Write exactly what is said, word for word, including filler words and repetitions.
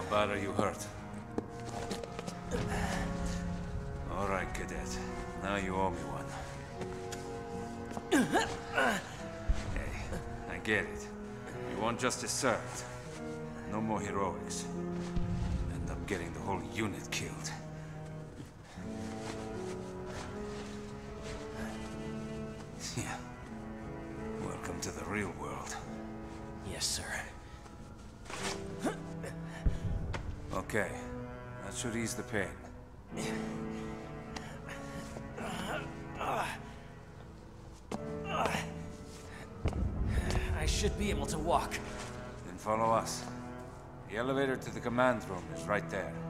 bad are you hurt? All right, Cadet. Now you owe me one. Hey, I get it. You want justice served. No more heroics. End up getting the whole unit killed. Yeah. Welcome to the real world. Yes, sir. Okay. That should ease the pain. I should be able to walk. Then follow us. The elevator to the command room is right there.